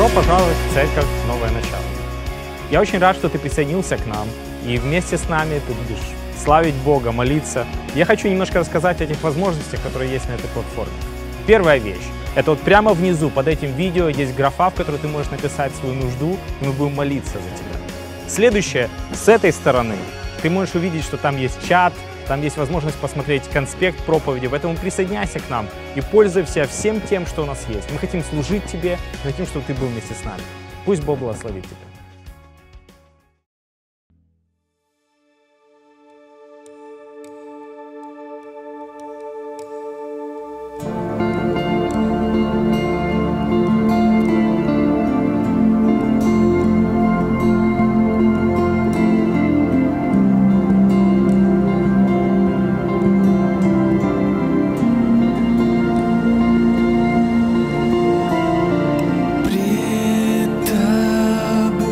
Добро пожаловать в церковь «Новое начало». Я очень рад, что ты присоединился к нам, и вместе с нами ты будешь славить Бога, молиться. Я хочу немножко рассказать о тех возможностях, которые есть на этой платформе. Первая вещь. Это вот прямо внизу, под этим видео, есть графа, в которой ты можешь написать свою нужду, и мы будем молиться за тебя. Следующее. С этой стороны ты можешь увидеть, что там есть чат, там есть возможность посмотреть конспект проповеди, поэтому присоединяйся к нам и пользуйся всем тем, что у нас есть. Мы хотим служить тебе, мы хотим, чтобы ты был вместе с нами. Пусть Бог благословит тебя. Пред тобой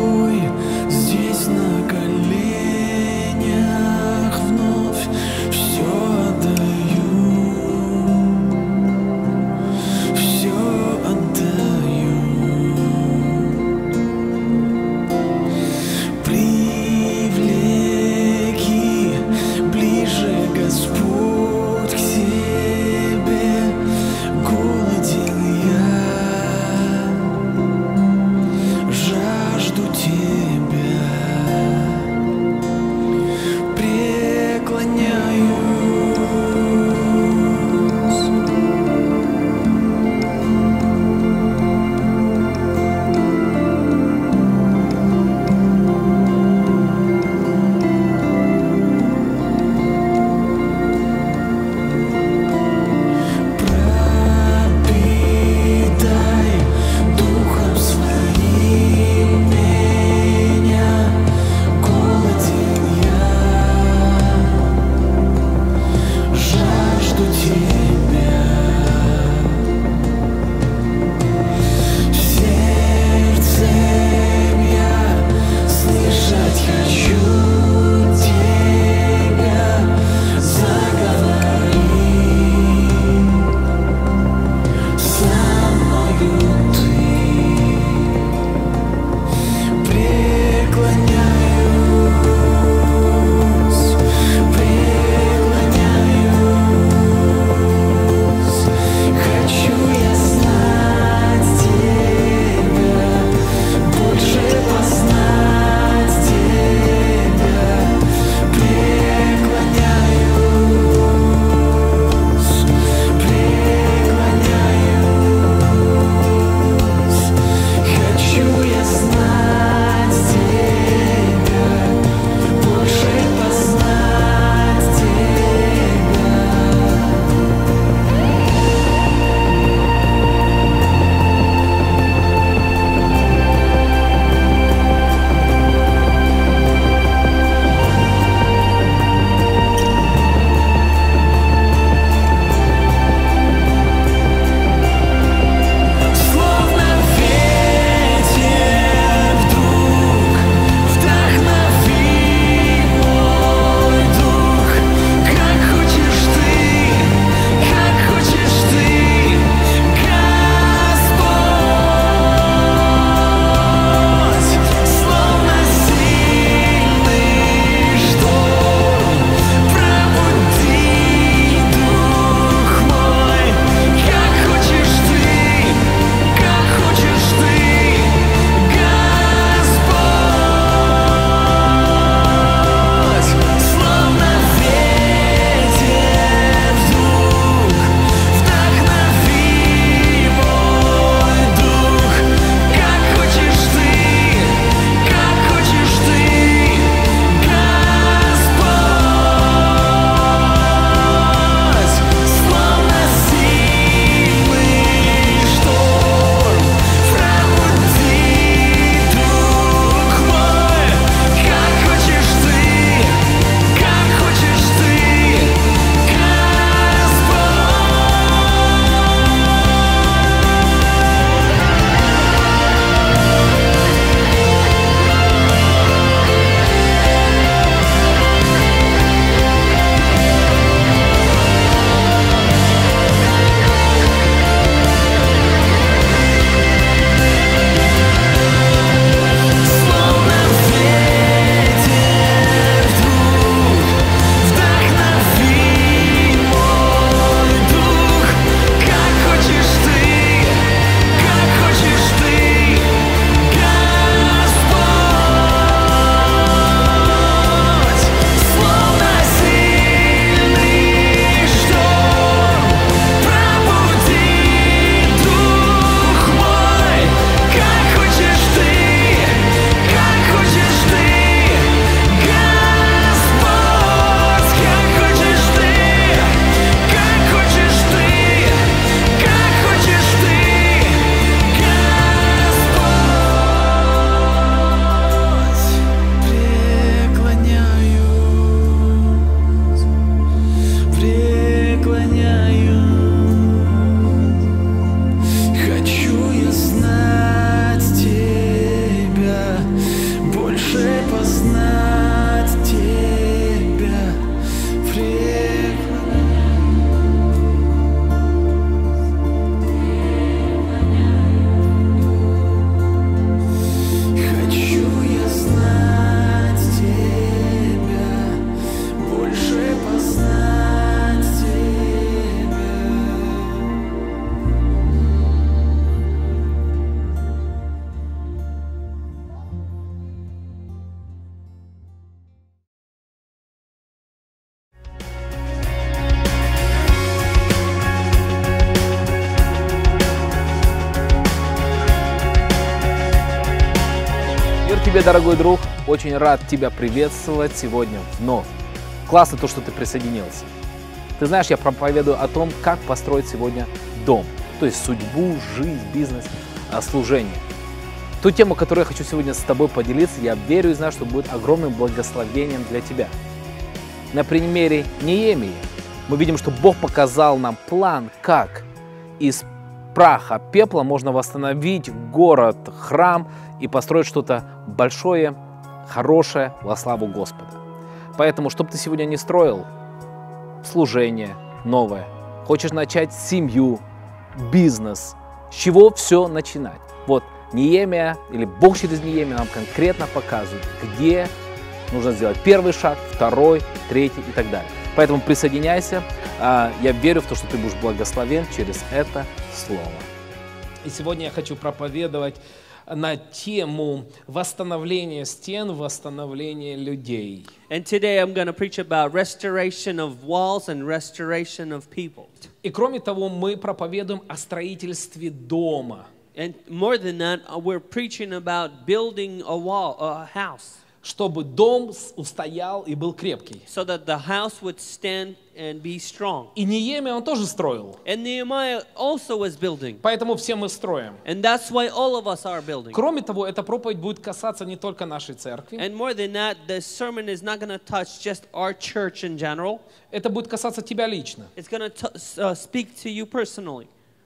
тебе, дорогой друг, очень рад тебя приветствовать сегодня вновь. Классно то, что ты присоединился. Ты знаешь, я проповедую о том, как построить сегодня дом, то есть судьбу, жизнь, бизнес, служение. Ту тему, которую я хочу сегодня с тобой поделиться, я верю и знаю, что будет огромным благословением для тебя. На примере Неемии мы видим, что Бог показал нам план, как из праха, пепла можно восстановить город, храм и построить что-то большое, хорошее во славу Господа. Поэтому, чтобы ты сегодня не строил служение новое, хочешь начать семью, бизнес, с чего все начинать? Вот Неемия или Бог через Неемию нам конкретно показывает, где нужно сделать первый шаг, второй, третий и так далее. Поэтому присоединяйся. Я верю в то, что ты будешь благословен через это слово. И сегодня я хочу проповедовать на тему восстановления стен, восстановления людей. And today I'm going to preach about restoration of walls and restoration of people. И кроме того, мы проповедуем о строительстве дома. And more than that, we're preaching about building a wall, a house, Чтобы дом устоял и был крепкий. so that the house would stand and be strong. И Неемия он тоже строил. And Nehemiah also was building. Поэтому все мы строим. And that's why all of us are building. Кроме того, эта проповедь будет касаться не только нашей церкви. And more than that, the sermon is not going to touch just our church in general. Это будет касаться тебя лично. It's going to speak to you personally.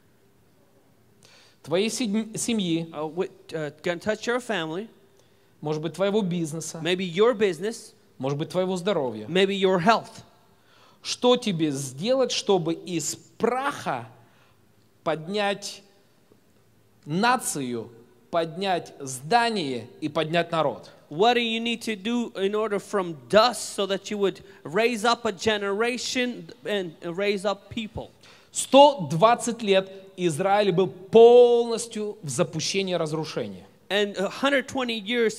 Твоей семьи, Going to touch your family, может быть, твоего бизнеса, maybe your business, может быть, твоего здоровья. maybe your health. Что тебе сделать, чтобы из праха поднять нацию, поднять здание и поднять народ? What do you need to do in order from dust so that you would raise up a generation and raise up people? 120 лет Израиль был полностью в запущении разрушения. And 120 years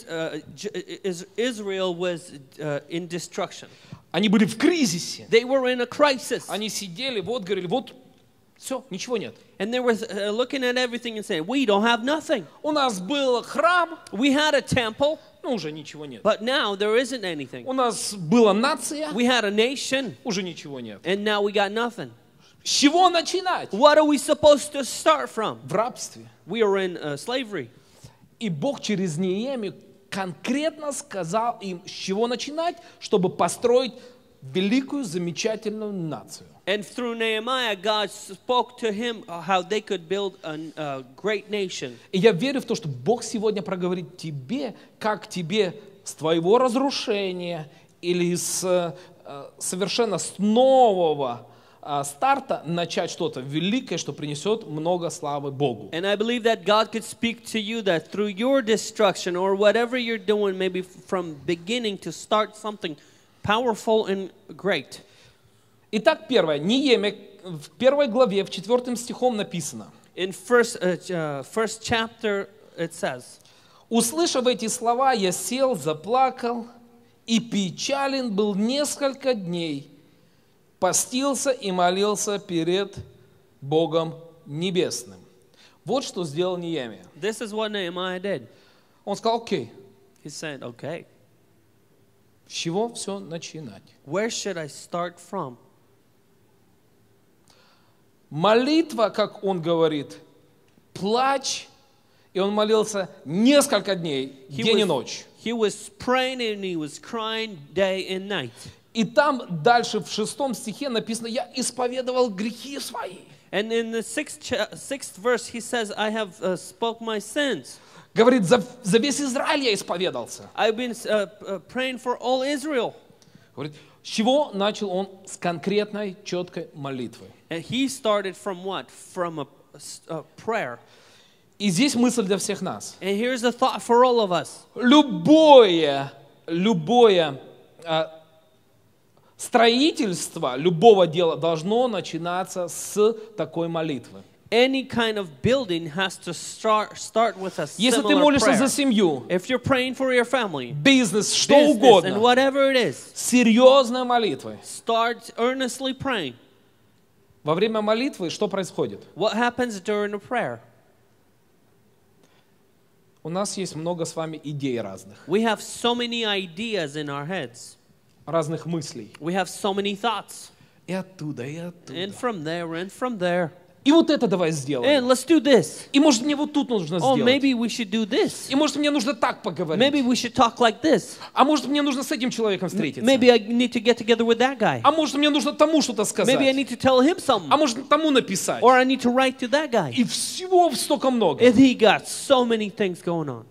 Israel was in destruction. Они были в кризисе. They were in a crisis. Они сидели, вот говорили, вот все, ничего нет. And they were looking at everything and saying, we don't have nothing. У нас был храм, We had a temple, но уже ничего нет. but now there isn't anything. У нас была нация, We had a nation, уже ничего нет. and now we got nothing. С чего начинать? What are we supposed to start from? В рабстве. We are in slavery. И Бог через Неемию конкретно сказал им, с чего начинать, чтобы построить великую, замечательную нацию. And through Nehemiah, God spoke to him how they could build a great nation. И я верю в то, что Бог сегодня проговорит тебе, как тебе с твоего разрушения или совершенно с нового старта начать что-то великое, что принесет много славы Богу. And I believe that God could speak to you that through your destruction or whatever you're doing, maybe from beginning to start something powerful and great. Итак, первое. Неемия в первой главе, в 4 стихом написано. In first chapter it says, «Услышав эти слова, я сел, заплакал, и печален был несколько дней, постился и молился перед Богом Небесным». Вот что сделал Неемия. this is what Nehemiah did. Он сказал, окей, He said, okay, с чего все начинать? where should I start from? Молитва, как он говорит, плач, и он молился несколько дней, день и ночь. He was praying and he was crying day and night. И там дальше в 6 стихе написано, я исповедовал грехи свои. And in the sixth verse, he says, I have spoke my sins. Говорит, за весь Израиль я исповедался. I've been praying for all Israel. Говорит, с чего начал он? С конкретной, четкой молитвы. And he started from what? From a prayer. И здесь мысль для всех нас. And here's a thought for all of us. Любое строительство любого дела должно начинаться с такой молитвы. Any kind of building has to start with a Если ты similar молишься prayer. за семью, If you're praying for your family, бизнес, что business, and угодно, whatever it is, серьезной молитвой. start earnestly praying. Во время молитвы что происходит? What happens during a prayer? У нас есть много с вами идей разных, We have so many ideas in our heads. разных мыслей. We have so many thoughts. И оттуда, и оттуда. And from there, and from there. И вот это давай And сделаем. let's do this. И может мне вот тут нужно Oh, сделать. maybe we should do this. И может мне нужно так поговорить. Maybe we should talk like this. А может мне нужно с этим человеком встретиться. Maybe I need to get together with that guy. А может мне нужно тому что-то сказать. Maybe I need to tell him something. А может тому написать. Or I need to write to that guy. И всего столько много. And he got so many things going on.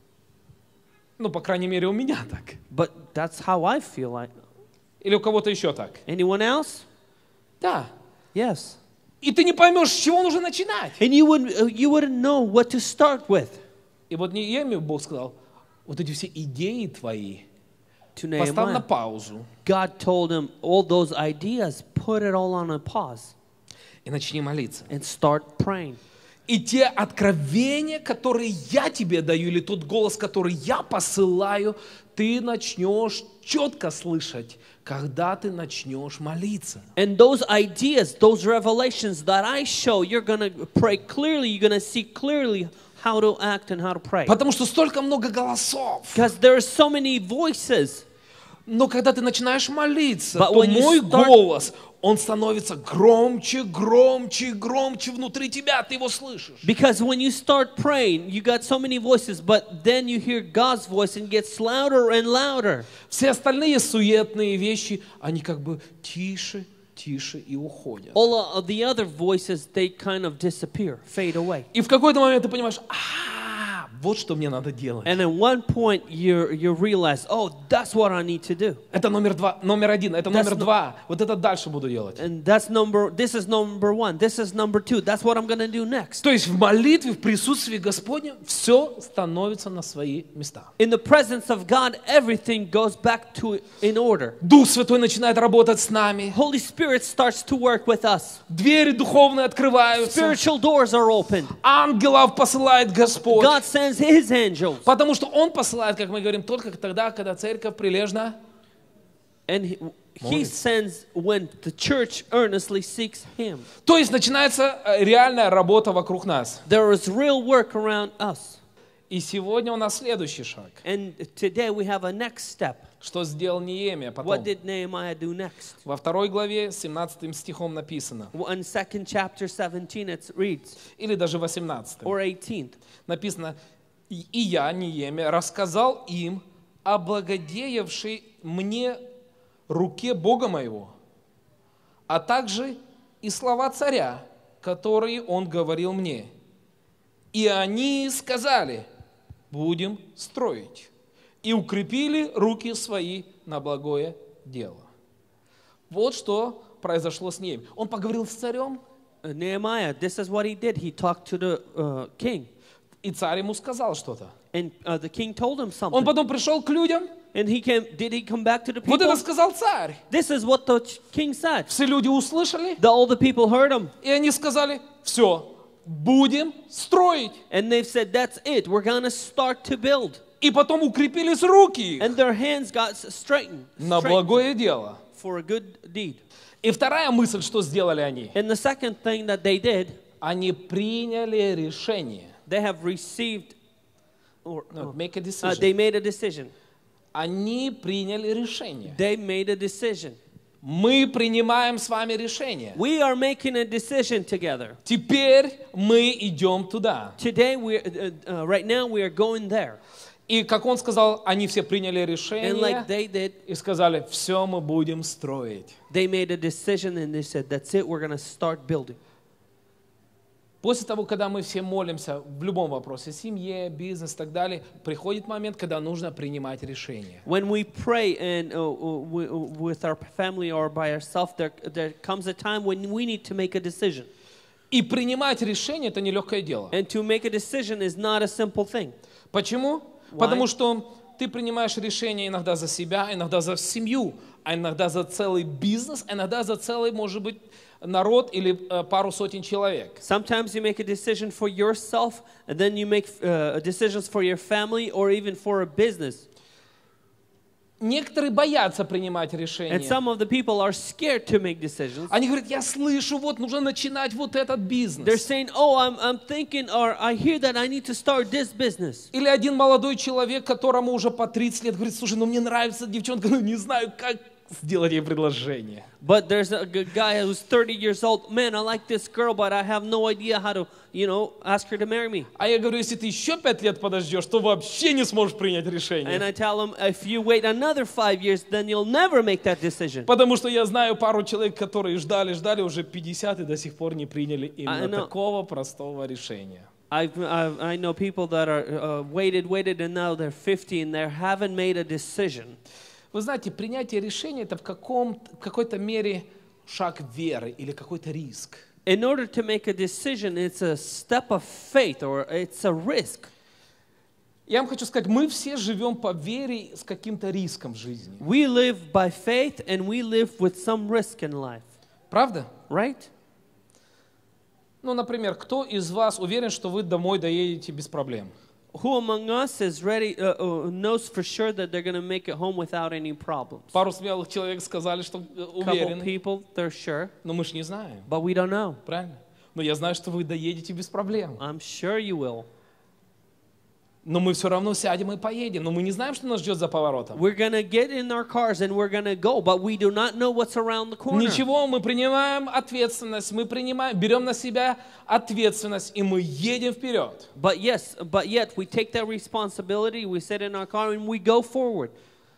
Ну, по крайней мере, у меня так. But that's how I feel like. Или у кого-то еще так. Anyone else? Да. Yes. И ты не поймешь, с чего нужно начинать. And you wouldn't know what to start with. И вот Неемию Бог сказал, вот эти все идеи твои, To поставь на Nehemiah, паузу God told him all those ideas, put it all on a pause и начни молиться. and start praying. И те откровения, которые я тебе даю, или тот голос, который я посылаю, ты начнешь четко слышать, когда ты начнешь молиться. And those ideas, those revelations that I show, you're going to pray clearly, you're going to see clearly how to act and how to pray. Потому что столько много голосов. Because there are so many voices. Но когда ты начинаешь молиться, But то when you мой start- голос, он становится громче, громче, громче внутри тебя, ты его слышишь. Because when you start praying, you got so many voices, but then you hear God's voice and it gets louder and louder. Все остальные суетные вещи, они как бы тише, тише и уходят. All of the other voices, they kind of disappear, fade away. И в какой-то момент ты понимаешь, вот что мне надо делать. And at one point, you realize, oh, that's what I need to do. Это номер один, это номер That's два. Вот это дальше буду делать. And this is number one, this is number two, that's what I'm going to do next. То есть в молитве, в присутствии Господнем все становится на свои места. In the presence of God, everything goes back to in order. Дух Святой начинает работать с нами. Holy Spirit starts to work with us. Двери духовные открываются. Spiritual doors are opened. Ангелов посылает Господь. God sends His angels. Потому что Он посылает, как мы говорим, только тогда, когда церковь прилежно. And he sends when the church earnestly seeks Him. То есть начинается реальная работа вокруг нас. There is real work around us. И сегодня у нас следующий шаг. And today we have a next step. Что сделал Неемия потом? What did Nehemiah do next? Во 2 главе 17 стихом написано. In 2 chapter 17 it reads, Или даже 18. or 18th. Написано, и я, Неемия, рассказал им о благодеявшей мне руке Бога моего, а также и слова царя, которые он говорил мне. И они сказали, будем строить, и укрепили руки свои на благое дело. Вот что произошло с ним. Он поговорил с царем, Nehemiah, this is what he did. He talked to the king. и царь ему сказал что-то. And the king told him Он something. потом пришел к людям, And did he come back to the вот people? это сказал царь. This is what the king said. Все люди услышали, All the people heard him. и они сказали, все, будем строить. And they've said, that's it. We're going to start to build. И потом укрепились руки их And their hands got straightened на благое дело. for a good deed. И вторая мысль, что сделали они? And the second thing that they did, Они приняли решение. they have received, or Make a they decision. made a decision. Они приняли решение. They made a decision. Мы принимаем с вами решение. We are making a decision together. Теперь мы идем туда. Today, right now, we are going there. И как он сказал, они все приняли And решение like they did, и сказали, все мы будем строить. they made a decision and they said, that's it, we're going to start building. После того, когда мы все молимся в любом вопросе, семье, бизнес и так далее, приходит момент, когда нужно принимать решение. When we pray and with our family or by ourselves, there comes a time when we need to make a decision. И принимать решение – это нелегкое дело. And to make a decision is not a simple thing. Почему? Why? Потому что ты принимаешь решение иногда за себя, иногда за семью, а иногда за целый бизнес, а иногда за целый, может быть, народ или пару сотен человек. Sometimes you make a decision for yourself, and then you make decisions for your family or even for a business. Некоторые боятся принимать And решения. some of the people are scared to make decisions. Они говорят, я слышу, вот нужно начинать вот этот They're бизнес. saying, oh, I'm thinking, or I hear that I need to start this business. Или один молодой человек, которому уже по 30 лет, говорит, слушай, ну мне нравится девчонка, но не знаю, как сделать ей предложение. But there's a guy who's 30 years old. Man, I like this girl, but I have no idea how to, ask her to marry me. А я говорю, если ты еще 5 лет подождешь, то вообще не сможешь принять And решение. I tell him, if you wait another 5 years, then you'll never make that decision. Потому что я знаю пару человек, которые ждали уже 50 и до сих пор не приняли именно I know. такого простого решения. I know people that are waited, and now they're 50 and they haven't made a decision. Вы знаете, принятие решения – это в какой-то мере шаг веры или какой-то риск. In order to make a decision, it's a step of faith or it's a risk. Я вам хочу сказать, мы все живем по вере с каким-то риском в жизни. We live by faith and we live with some risk in life, Правда? right? Ну, например, кто из вас уверен, что вы домой доедете без проблем? Who among us is ready, knows for sure that they're going to make it home without any problems? Пару смелых человек сказали, что Couple уверены. people, they're sure, Но мы ж не знаем, but we don't know. правильно? Но я знаю, что вы доедете без проблем. I'm sure you will. Но мы все равно сядем и поедем. Но мы не знаем, что нас ждет за поворотом. We're going to get in our cars and we're going to go, but we do not know what's around the corner. Ничего, мы принимаем ответственность, берем на себя ответственность, и мы едем вперед. But yet we take that responsibility, we sit in our car and we go forward.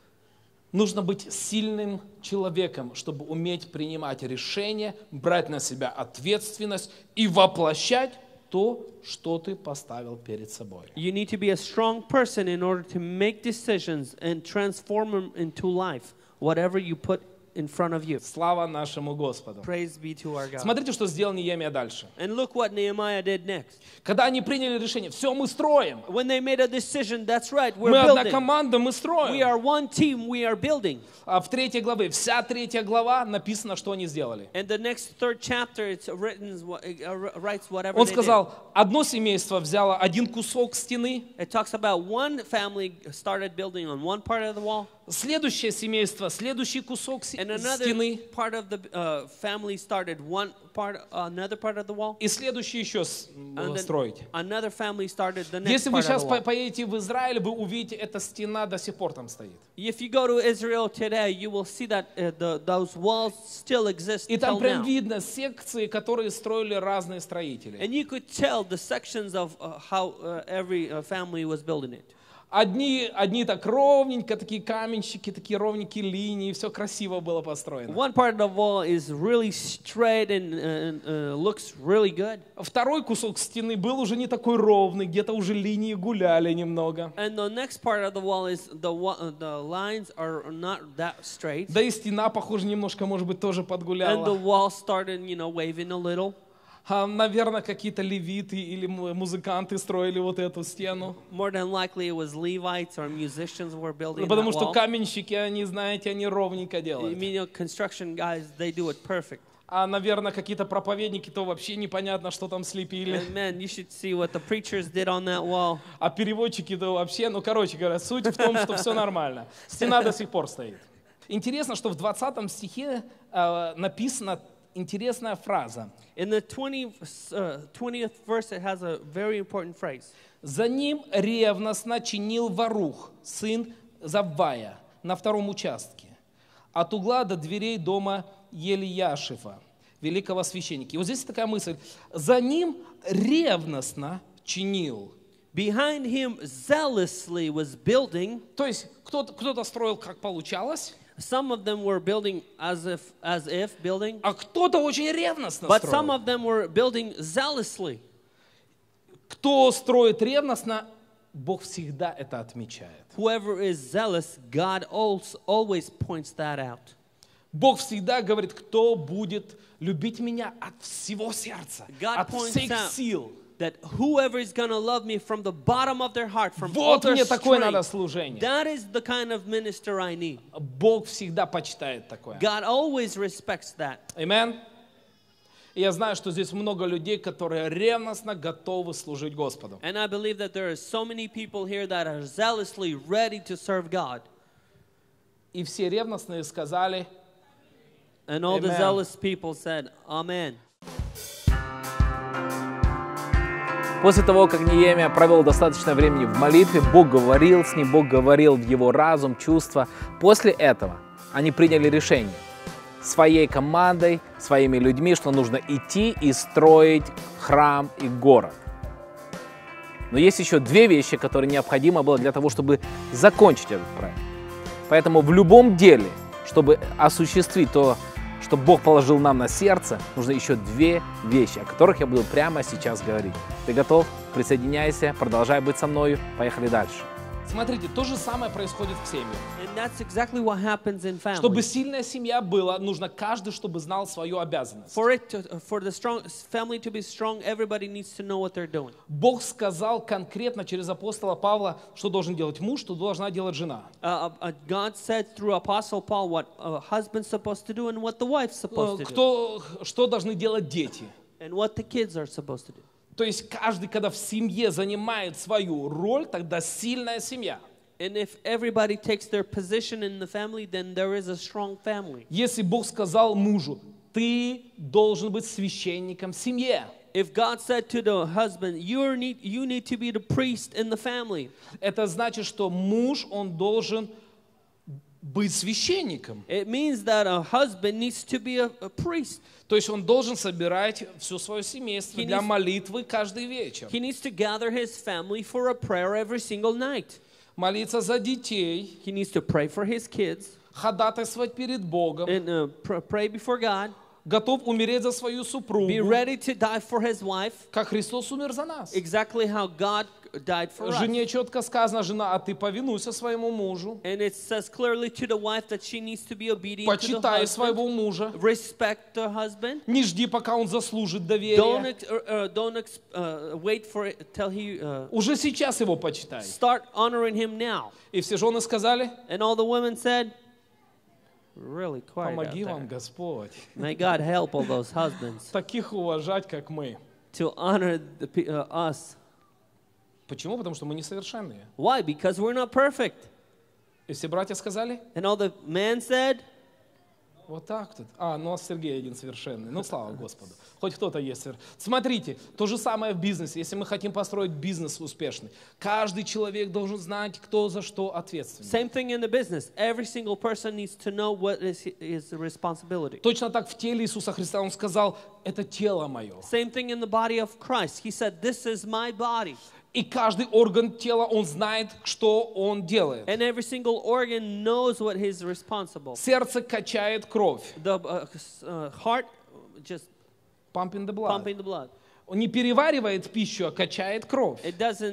Нужно быть сильным человеком, чтобы уметь принимать решения, брать на себя ответственность и воплощать то, что ты поставил перед собой. You need to be a strong person in order to make decisions and transform them into life, whatever you put in front of you. Слава нашему Господу. Praise be to our God. Смотрите, что сделал Неемия дальше. And look what Nehemiah did next. Когда они приняли решение, все, мы строим. When they made a decision, that's right, we're Мы одна building. команда, мы We строим. are one team, we are building. А в 3 главе, вся 3 глава написано, что они сделали. And the next third chapter, it's written, writes whatever Он they did. сказал, одно семейство взяло один кусок стены, It talks about one family started building on one part of the wall, следующее семейство, следующий кусок and another стены, part of the family started another part of the wall, и следующий еще and then строить. another family started the next Если вы part of сейчас the wall. поедете в Израиль, вы увидите, эта стена до сих пор там стоит. If you go to Israel today, you will see that those walls still exist И там till прям now. видно секции, которые строили разные строители. And you could tell the sections of how every family was building it. Одни так ровненько, такие каменщики, такие ровненькие линии, все красиво было построено. One part of the wall is really straight and looks really good. Второй кусок стены был уже не такой ровный, где-то уже линии гуляли немного. And the next part of the wall is the lines are not that straight. Да и стена, похоже, немножко, может быть, тоже And the подгуляла. wall started, waving a little. Наверное, какие-то левиты или музыканты строили вот эту стену. More than likely it was Levites or musicians were building Потому that что wall. каменщики, они, знаете, они ровненько I делают. mean, construction guys, they do it perfect. А, наверное, какие-то проповедники, то вообще непонятно, что там слепили. And man, you should see what the preachers did on that wall. А переводчики, то вообще, короче говоря, суть в том, что все нормально. Стена до сих пор стоит. Интересно, что в 20 стихе написана интересная фраза. In the 20th verse, it has a very important phrase. «За ним ревностно чинил Варух, сын Заввая, на втором участке, от угла до дверей дома Елияшева, великого священника». И вот здесь такая мысль. «За ним ревностно чинил». Behind him zealously was building. То есть кто-то строил, как получалось, Some of them were building as if building, а кто-то очень ревностно but some строил. of them were building zealously. Кто строит ревностно, Бог всегда это отмечает. Whoever is zealous, God always points that out. Бог всегда говорит, кто будет любить меня от всего сердца, God от points всех out сил. That whoever is going to love me from the bottom of their heart, from all Вот their мне такое надо strength, служение. that is the kind of minister I need. Бог всегда почитает такое. God always respects that. Аминь. И я знаю, что здесь много людей, которые ревностно готовы служить Господу. And I believe that there are so many people here that are zealously ready to serve God. И все ревностные сказали, And all the Amen. zealous people said, Amen. После того, как Неемия провел достаточно времени в молитве, Бог говорил с ним, Бог говорил в его разум, чувства. После этого они приняли решение своей командой, своими людьми, что нужно идти и строить храм и город. Но есть еще две вещи, которые необходимо было для того, чтобы закончить этот проект. Поэтому в любом деле, чтобы осуществить то, что Бог положил нам на сердце, нужно еще две вещи, о которых я буду прямо сейчас говорить. Ты готов? Присоединяйся, продолжай быть со мною. Поехали дальше. смотрите, то же самое происходит в семье. And that's exactly what happens in Чтобы families. сильная семья была, нужно каждый, чтобы знал свою обязанность. For the strong family to be strong, everybody needs to know what they're doing. Бог сказал конкретно через апостола Павла, что должен делать муж, что должна делать жена. God said through Apostle Paul what a husband's supposed to do and what the wife's supposed to do. Что должны делать дети. And what the kids are supposed to do. То есть каждый, когда в семье занимает свою роль, тогда сильная семья. And if everybody takes their position in the family, then there is a strong family. Если Бог сказал мужу, ты должен быть священником в семье. If God said to the husband, you need to be the priest in the family, Это значит, что муж, он должен быть священником. it means that a husband needs to be a priest. То есть он должен собирать все свое семейство He для needs- молитвы каждый вечер. He needs to gather his family for a prayer every single night. Молиться за детей, He needs to pray for his kids ходатайствовать перед Богом, and pray before God. готов умереть за свою Be супругу, ready to die for his wife, как Христос умер за нас. exactly how God died for us. Жене четко сказано, жена, а ты повинуйся своему мужу, And it says clearly to the wife that she needs to be obedient to the почитай husband, своего мужа, respect the husband. не жди, пока он заслужит Don't доверия. wait for it till he Уже сейчас его почитай. start honoring him now. И все жены сказали, And all the women said, really quiet out помоги вам, there. Господь, May God help all those husbands таких уважать, как мы. to honor us. Почему? Потому что мы несовершенные. Why? Because we're not perfect. И все братья сказали, And all the men said, вот так тут. Ну а Сергей один совершенный. Ну, слава Господу. Хоть кто-то есть. Смотрите, то же самое в бизнесе. Если мы хотим построить бизнес успешный, каждый человек должен знать, кто за что ответственен. same thing in the business. Every single person needs to know what is his responsibility. Точно так в теле Иисуса Христа Он сказал, это тело мое. Same thing in the body of Christ. He said, this is my body. И каждый орган тела, он знает, что он делает. And every single organ knows what is responsible. Сердце качает кровь. The heart just Pumping the blood. pumping the blood. Он не переваривает пищу, а качает кровь. It doesn't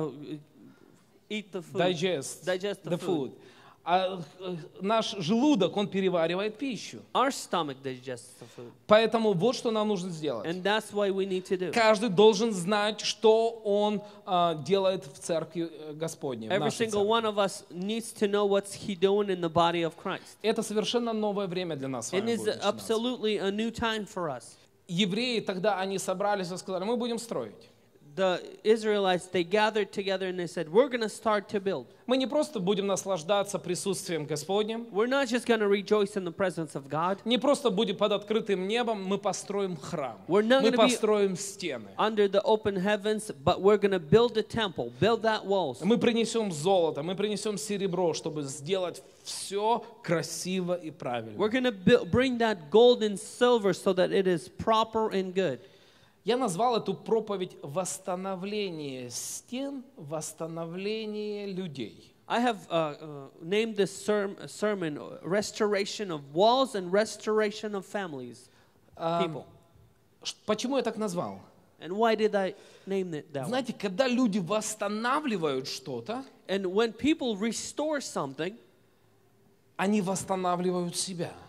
eat the food. Digest Digest the the food. А наш желудок, он переваривает пищу. Our stomach digests the food. Поэтому вот что нам нужно сделать. And that's what we need to do. Каждый должен знать, что он делает в церкви Господней. в Every нашей single церкви. one of us needs to know what he doing in the body of Christ. Это совершенно новое время для нас с It вами is будет начинаться. absolutely a new time for us. Евреи тогда они собрались и сказали, мы будем строить. The Israelites, they gathered together and they said, we're going to start to build. Мы не просто будем наслаждаться присутствием Господним, We're not just going to rejoice in the presence of God. не просто будем под открытым небом, мы построим храм, We're not мы gonna be- построим стены, Under the open heavens, but we're going to build the temple, build that walls. мы принесем золото, мы принесем серебро, чтобы сделать все красиво и правильно. We're going to bring that gold and silver so that it is proper and good. Я назвал эту проповедь «Восстановление стен, восстановление людей». I have named this sermon Restoration of Walls and Restoration of Families, people. Почему я так назвал? And why did I name it that way? Знаете, когда люди восстанавливают что-то, And when people restore something, они восстанавливают себя.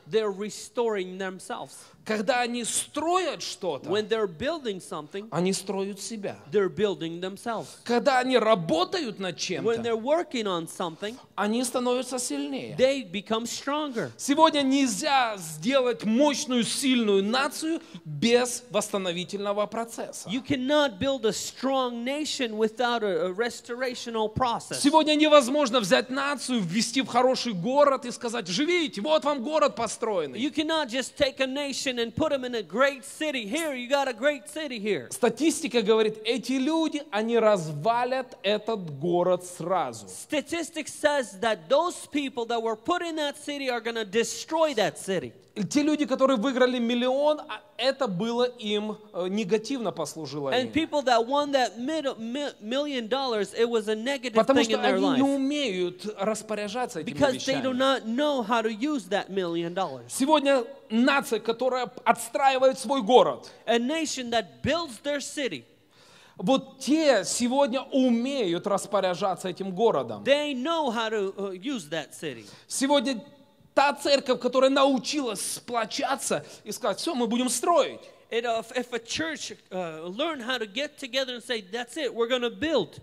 they're restoring themselves. Когда они строят что-то, When they're building something, они строят себя. they're building themselves. Когда они работают над When чем-то, they're working on something, они становятся сильнее. they become stronger. Сегодня нельзя сделать мощную, сильную нацию без восстановительного процесса. You cannot build a strong nation without a restorational process. Сегодня невозможно взять нацию, ввести в хороший город и сказать: живите, вот вам город построенный. You cannot just take a nation and put them in a great city. Here, you got a great city here. Статистика говорит, эти люди, они развалят этот город сразу. Statistics says that those people that were put in that city are going to destroy that city. Те люди, которые выиграли миллион, это было им негативно послужило And им. people that won that $1 million, it was a negative Потому thing что in their они не life. умеют распоряжаться этими Because they do вещами. not know how to use that $1 million. Сегодня нация, которая отстраивает свой город, A nation that builds their city, вот те сегодня умеют распоряжаться этим городом. they know how to use that city. Сегодня та церковь, которая научилась сплочаться и сказать: все, мы будем строить. If a church learn how to get together and say, that's it, we're going to build,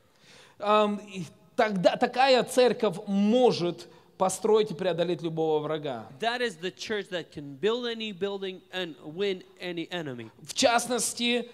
И тогда такая церковь может построить и преодолеть любого врага. that is the church that can build any building and win any enemy. В частности,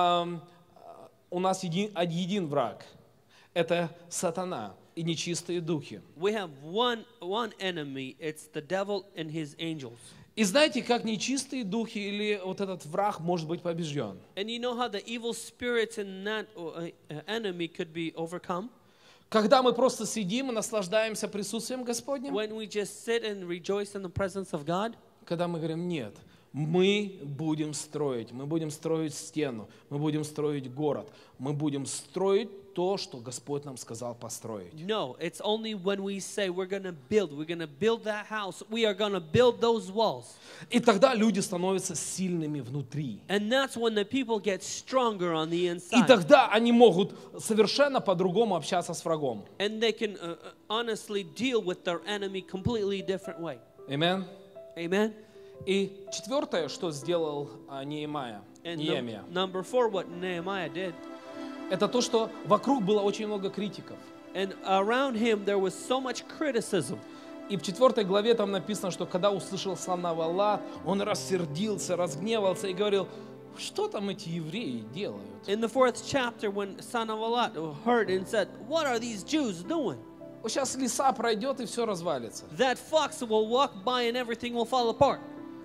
у нас один враг. Это сатана и нечистые духи. We have one enemy, it's the devil and his angels. И знаете, как нечистые духи или вот этот враг может быть побежден? And you know how the evil spirits in that enemy could be overcome? Когда мы просто сидим и наслаждаемся присутствием Господним? When we just sit and rejoice in the presence of God? Когда мы говорим: нет, мы будем строить стену, мы будем строить город, мы будем строить то, что Господь нам сказал построить. No, it's only when we say we're going to build that house, we are going to build those walls. И тогда люди становятся сильными внутри. And that's when the people get stronger on the И inside. тогда они могут совершенно по-другому общаться с врагом. And they can honestly deal with their enemy completely different way. Аминь. Amen? И четвертое, что сделал Неемия, And number 4, what Nehemiah did. это то, что вокруг было очень много критиков. And around him there was so much criticism. И в 4 главе там написано, что когда услышал Санавалат, он рассердился, разгневался и говорил: что там эти евреи делают? In the 4th chapter, when Sanballat heard and said, what are these Jews doing? Вот сейчас лиса пройдет и все развалится. That fox will walk by and everything will fall apart.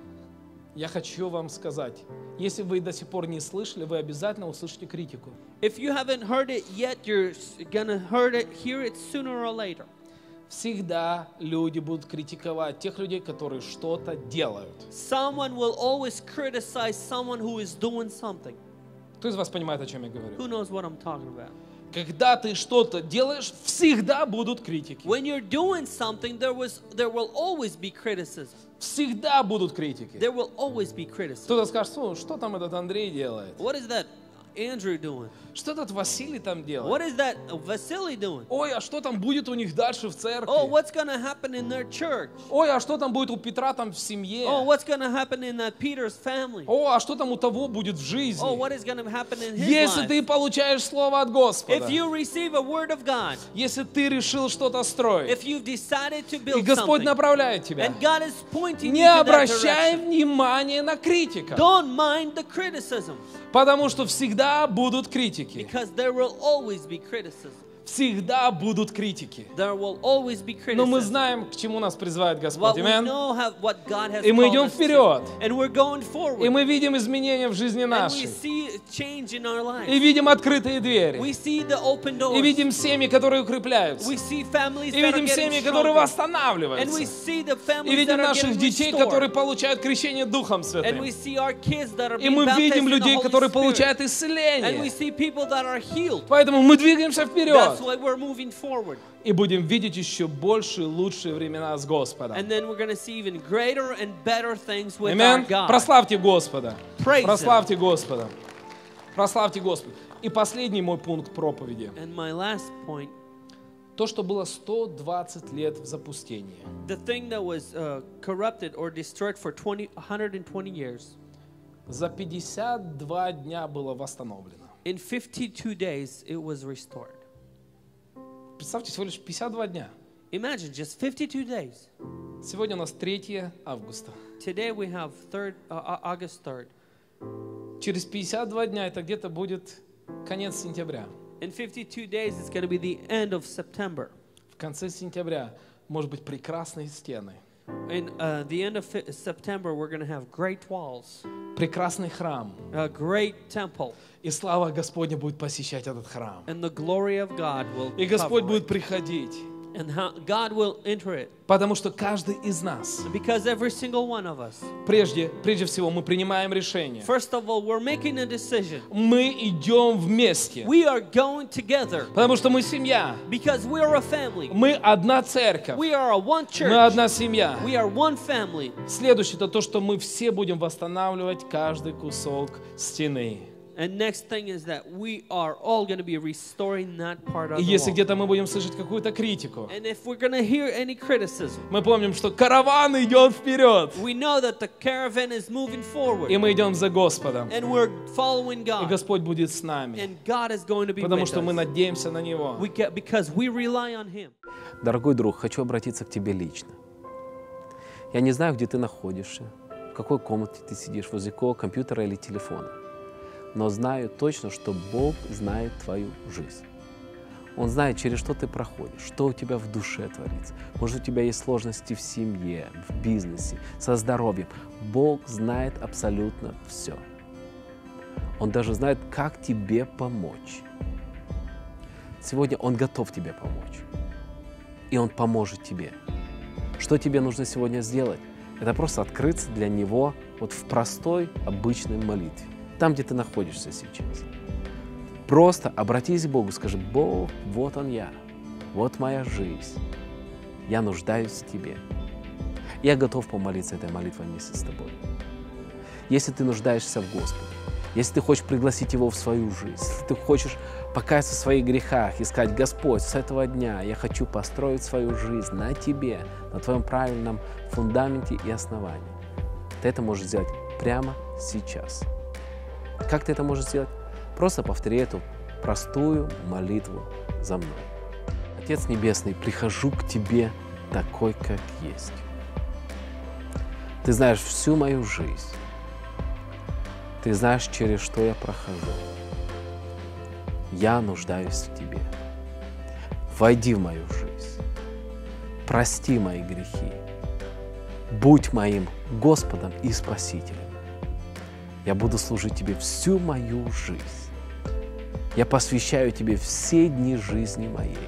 Я хочу вам сказать, если вы до сих пор не слышали, вы обязательно услышите критику. If you haven't heard it yet, you're gonna hear it sooner or later. Всегда люди будут критиковать тех людей, которые что-то делают. Someone will always criticize someone who is doing something. Кто из вас понимает, о чем я говорю? Who knows what I'm talking about? Когда ты что-то делаешь, всегда будут критики. When you're doing something, there will always be criticism. Всегда будут критики. There will always be criticism. Кто-то скажет: что там этот Андрей делает? What is that Andrew doing? Что этот Василий там делает? What is that Vasily doing? Ой, а что там будет у них дальше в церкви? Oh, what's going to happen in their church? Ой, а что там будет у Петра там в семье? Oh, what's going to happen in that Peter's family? О, а что там у того будет в жизни? Oh, what is going to happen in his Если life? ты получаешь слово от Господа, If you receive a word of God, если ты решил что-то строить, if you've decided to и build Господь something, направляет тебя, and God is pointing не you to that обращай direction, внимания на критиков, don't mind the criticism, потому что всегда будут критики. because there will always be criticism. Всегда будут критики. There will always be Но мы criticism. знаем, к чему нас призывает What Господь. we Аминь. know what God has И мы called идем us вперед. to. And we're going И forward. мы видим изменения в жизни And we нашей. see change in our И lives. видим открытые двери. We see the open И doors. видим семьи, которые укрепляются. We see families И that are видим getting семьи, которые stronger. And восстанавливаются. we see the И families видим that are наших getting детей, restored. которые получают крещение Духом And Святым. we see our kids that are И being мы baptized видим in the людей, Holy которые Spirit. получают And we исцеление. see people that are healed. Поэтому мы двигаемся That's вперед. why we're moving forward. И будем видеть еще больше и лучшие времена с Господом. And then we're going to see even greater and better things with our Аминь. God. Прославьте Господа. Praise Him. Прославьте Господа. Прославьте Господа. И последний мой пункт проповеди. And my last point, то, что было 120 лет в запустении. The thing that was corrupted or destroyed for 120 years, За 52 дня было восстановлено. in 52 days it was restored. Представьте, всего лишь 52 дня. Imagine just 52 days. Сегодня у нас 3 августа. Today we have August 3rd. Через 52 дня это где-то будет конец сентября. In 52 days it's going to be the end of September. В конце сентября может быть прекрасные стены, In the end of September we're going to have great walls, прекрасный храм. a great temple, И слава Господня будет посещать этот храм. and the glory of God will И Господь cover будет it. приходить. And God will enter it. Потому что каждый из нас, Because every single one of us, прежде всего, мы принимаем решение. first of all, we're making a decision. Мы идем вместе. We are going together Потому что мы семья. because we are a family. Мы одна церковь. We are a one Мы church. одна семья. We are one family. Следующее это то, что мы все будем восстанавливать каждый кусок стены. And next thing is that we are all going to be restoring that part of И the если wall. где-то мы будем слышать какую-то критику, And if we're going to hear any criticism, мы помним, что караван идет вперед. we know that the caravan is moving forward. И мы идем за Господом. And we're following И God. Господь будет с нами. And God is going to be Потому with что мы us. надеемся на Него. Because we rely on Him. Дорогой друг, хочу обратиться к тебе лично. Я не знаю, где ты находишься, в какой комнате ты сидишь, возле какого компьютера или телефона. Но знаю точно, что Бог знает твою жизнь. Он знает, через что ты проходишь, что у тебя в душе творится. Может, у тебя есть сложности в семье, в бизнесе, со здоровьем. Бог знает абсолютно все. Он даже знает, как тебе помочь. Сегодня Он готов тебе помочь. И Он поможет тебе. Что тебе нужно сегодня сделать? Это просто открыться для Него вот в простой, обычной молитве. Там, где ты находишься сейчас. Просто обратись к Богу, скажи: Бог, вот Он я, вот моя жизнь. Я нуждаюсь в Тебе. Я готов помолиться этой молитвой вместе с тобой. Если ты нуждаешься в Господе, если ты хочешь пригласить Его в свою жизнь, если ты хочешь покаяться в своих грехах и сказать: Господь, с этого дня я хочу построить свою жизнь на Тебе, на Твоем правильном фундаменте и основании, ты это можешь сделать прямо сейчас. Как ты это можешь сделать? Просто повтори эту простую молитву за мной. Отец Небесный, прихожу к Тебе такой, как есть. Ты знаешь всю мою жизнь. Ты знаешь, через что я прохожу. Я нуждаюсь в Тебе. Войди в мою жизнь. Прости мои грехи. Будь моим Господом и Спасителем. Я буду служить Тебе всю мою жизнь. Я посвящаю Тебе все дни жизни моей.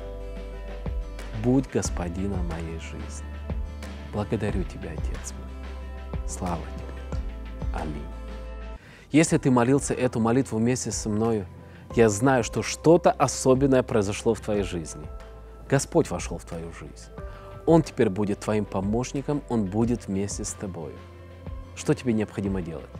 Будь Господином моей жизни. Благодарю Тебя, Отец мой. Слава Тебе. Аминь. Если ты молился эту молитву вместе со мною, я знаю, что что-то особенное произошло в твоей жизни. Господь вошел в твою жизнь. Он теперь будет твоим помощником, Он будет вместе с тобой. Что тебе необходимо делать?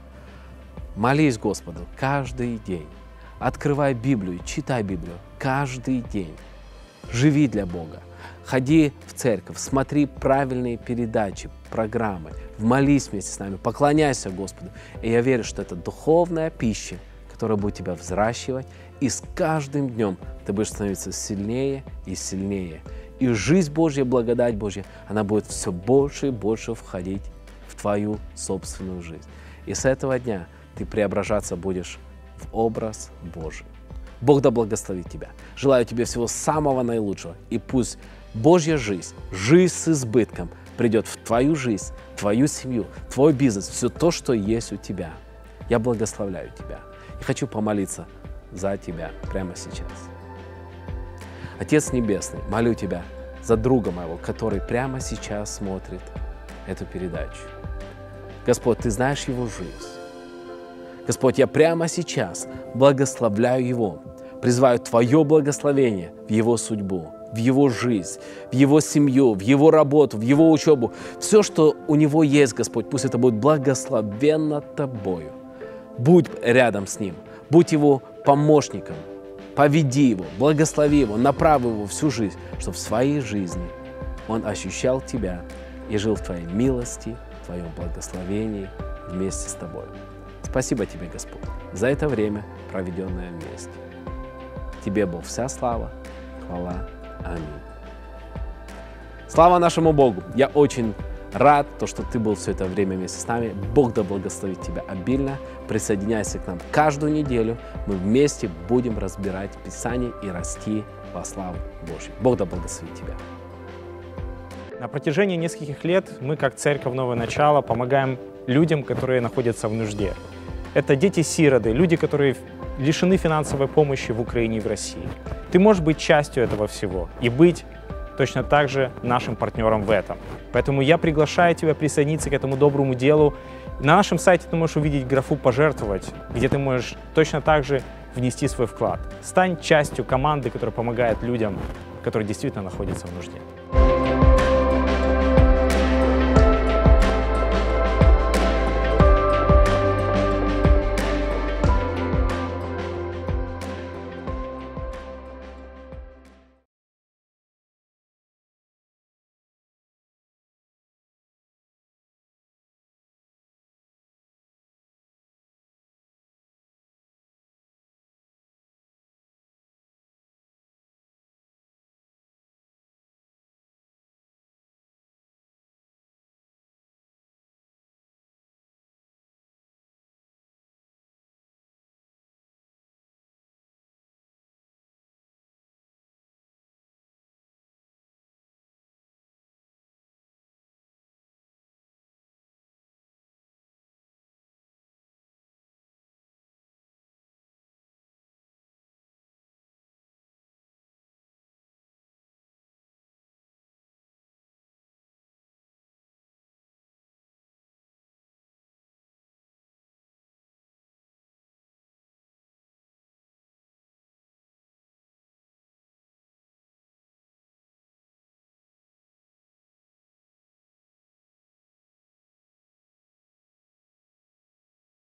Молись Господу каждый день. Открывай Библию, читай Библию каждый день. Живи для Бога. Ходи в церковь, смотри правильные передачи, программы. Молись вместе с нами, поклоняйся Господу. И я верю, что это духовная пища, которая будет тебя взращивать. И с каждым днем ты будешь становиться сильнее и сильнее. И жизнь Божья, благодать Божья, она будет все больше и больше входить в твою собственную жизнь. И с этого дня ты преображаться будешь в образ Божий. Бог да благословит тебя. Желаю тебе всего самого наилучшего. И пусть Божья жизнь, жизнь с избытком, придет в твою жизнь, твою семью, твой бизнес, все то, что есть у тебя. Я благословляю тебя. И хочу помолиться за тебя прямо сейчас. Отец Небесный, молю Тебя за друга моего, который прямо сейчас смотрит эту передачу. Господь, Ты знаешь его жизнь. Господь, я прямо сейчас благословляю его, призываю Твое благословение в его судьбу, в его жизнь, в его семью, в его работу, в его учебу. Все, что у него есть, Господь, пусть это будет благословенно Тобою. Будь рядом с ним, будь его помощником, поведи его, благослови его, направь его всю жизнь, чтобы в своей жизни он ощущал Тебя и жил в Твоей милости, в Твоем благословении вместе с Тобой. Спасибо Тебе, Господь, за это время, проведенное вместе. Тебе, Бог, вся слава, хвала. Аминь. Слава нашему Богу! Я очень рад, что ты был все это время вместе с нами. Бог да благословит тебя обильно. Присоединяйся к нам каждую неделю. Мы вместе будем разбирать Писание и расти во славу Божью. Бог да благословит тебя. На протяжении нескольких лет мы, как Церковь Новое Начало, помогаем людям, которые находятся в нужде. Это дети-сироты, люди, которые лишены финансовой помощи в Украине и в России. Ты можешь быть частью этого всего и быть точно так же нашим партнером в этом. Поэтому я приглашаю тебя присоединиться к этому доброму делу. На нашем сайте ты можешь увидеть графу «Пожертвовать», где ты можешь точно так же внести свой вклад. Стань частью команды, которая помогает людям, которые действительно находятся в нужде.